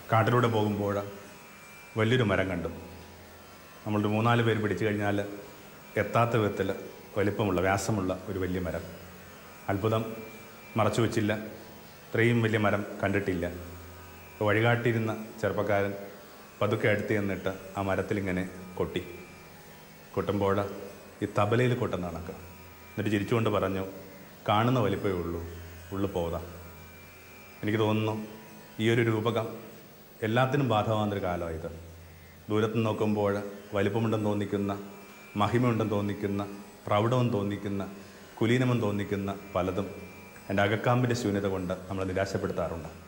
കാട്ടിലൂടെ പോകുമ്പോൾ വലിയൊരു മരം കണ്ടു. നമ്മളൊരു 3-4 പേര് പിടിച്ചു കഴിഞ്ഞാൽ എത്താത്ത വിധത്തിൽ വലിപ്പമുള്ള വ്യാസമുള്ള ഒരു വലിയ മരം. അത്ഭുതം മറച്ചു വച്ചില്ല, ഇത്രയും വലിയ മരം കണ്ടിട്ടില്ല. വഴികാട്ടിയിരുന്ന ചെറുപ്പക്കാരൻ പതുക്കെ അടുത്ത് ചെന്നിട്ട് ആ മരത്തിലിങ്ങനെ കൊട്ടുമ്പോൾ ഈ തബലയിൽ കൊട്ടുന്ന കണക്ക്. എന്നിട്ട് ചിരിച്ചുകൊണ്ട് പറഞ്ഞു, കാണുന്ന വലിപ്പമേ ഉള്ളൂ, ഉള്ളു പോതാ. എനിക്ക് തോന്നുന്നു ഈ ഒരു രൂപകം എല്ലാത്തിനും ബാധകമാകുന്നൊരു കാലമായത്. ദൂരത്ത് നോക്കുമ്പോൾ വലിപ്പമുണ്ടെന്ന് തോന്നിക്കുന്ന, മഹിമയുണ്ടെന്ന് തോന്നിക്കുന്ന, പ്രൗഢമെന്ന് തോന്നിക്കുന്ന, കുലീനമെന്ന് തോന്നിക്കുന്ന പലതും എൻ്റെ അകക്കാമ്പിൻ്റെ ശൂന്യത കൊണ്ട് നമ്മളെ നിരാശപ്പെടുത്താറുണ്ട്.